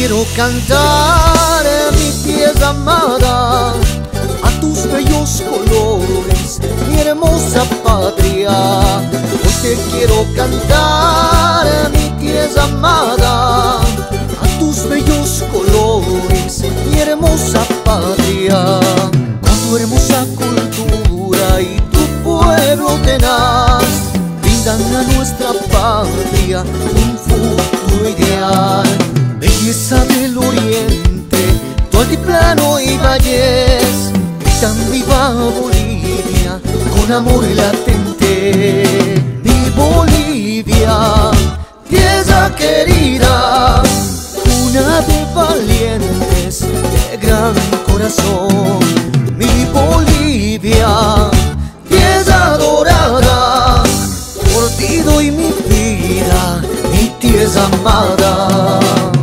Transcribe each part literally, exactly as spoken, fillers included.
quiero cantar, mi tierra amada, a tus bellos colores, mi hermosa patria. Hoy te quiero cantar, mi tierra amada, a tus bellos colores, mi hermosa patria. Con tu hermosa cultura y tu pueblo tenaz, brindan a nuestra patria un futuro ideal. Belleza del oriente, tu altiplano y valles, gritan viva Bolivia con amor latente. Mi Bolivia, tierra querida, cuna de valientes de gran corazón. Mi Bolivia, tierra dorada, por ti doy mi vida, mi tierra amada.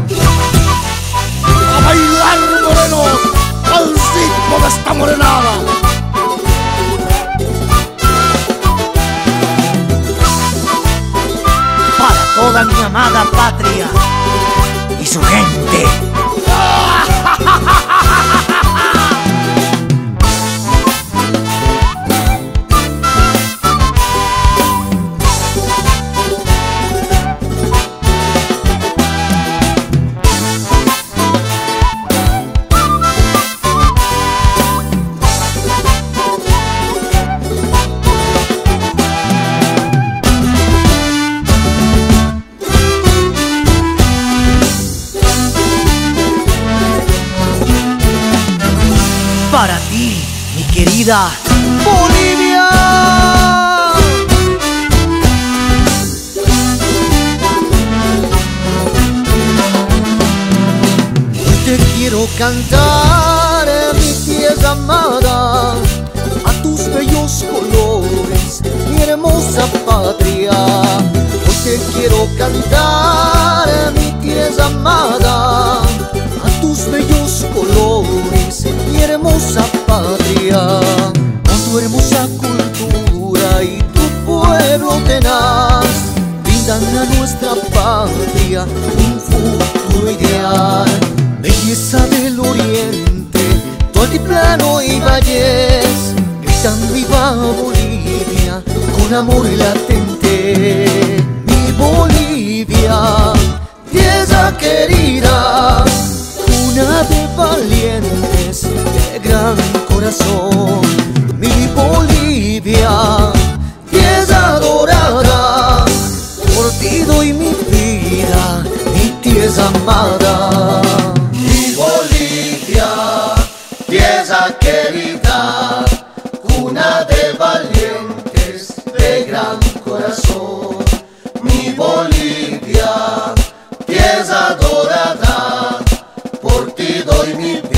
¡A bailar, morenos, al ritmo de esta morenada! Para toda mi amada patria y su gente. Para ti, mi querida Bolivia, hoy te quiero cantar, mi tierra amada, a tus bellos colores, mi hermosa patria. Hoy te quiero cantar, mi tierra amada, a tus bellos colores, mi hermosa patria. Con tu hermosa cultura y tu pueblo tenaz, brindan a nuestra patria un futuro ideal. Belleza del oriente, tu altiplano y valles, gritan viva Bolivia con amor latente. Mi Bolivia, tierra querida, cuna de valientes de gran corazón. Mi Bolivia, tierra dorada, por ti doy mi vida, mi tierra amada. Mi Bolivia, tierra querida, cuna de valientes de gran corazón. Mi Bolivia, tierra dorada, por ti doy mi vida.